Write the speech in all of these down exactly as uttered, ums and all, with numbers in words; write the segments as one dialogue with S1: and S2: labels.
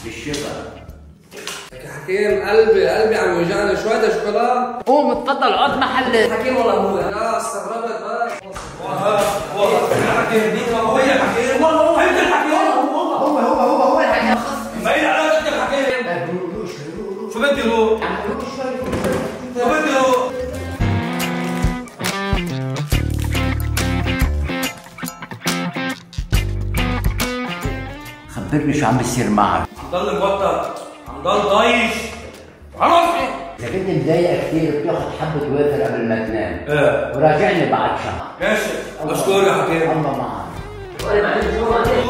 S1: بالشفا.
S2: لك يا حكيم قلبي قلبي عم يوجعني، شوية شوكولا.
S3: قوم اتفضل اقعد محل.
S2: حكيم والله هو لا استغربت بس.
S4: والله يا حكيم مين هو يا حكيم؟ والله هو انت الحكيم.
S1: هو هو هو هو هو الحكيم.
S4: ما إلي علاقة انت الحكيم. شو بدي روح؟ شو بدي روح؟
S1: خبرني شو عم بيصير معك.
S4: عم ضل موتر، عم ضل ضايش. عرفني.
S1: إذا كنت مضايقة كثير بتاخذ حبة وافر قبل ما تنام.
S4: ايه.
S1: وراجعني بعد شهر.
S4: ماشي. مشكور يا حكيم.
S1: الله معك.
S3: قولي معلش شو معلش.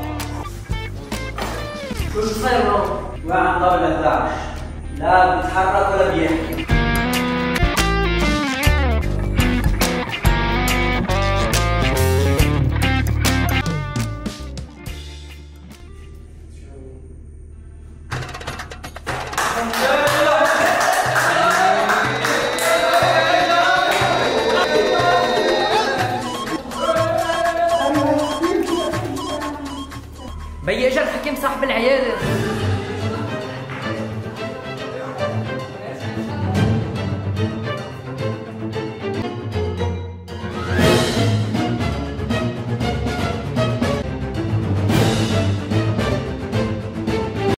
S3: شو شو صاير معه؟
S5: ما عم ضل اثني عشر، لا بيتحرك ولا بيحكي.
S3: بيي اجى الحكيم صاحب العياده.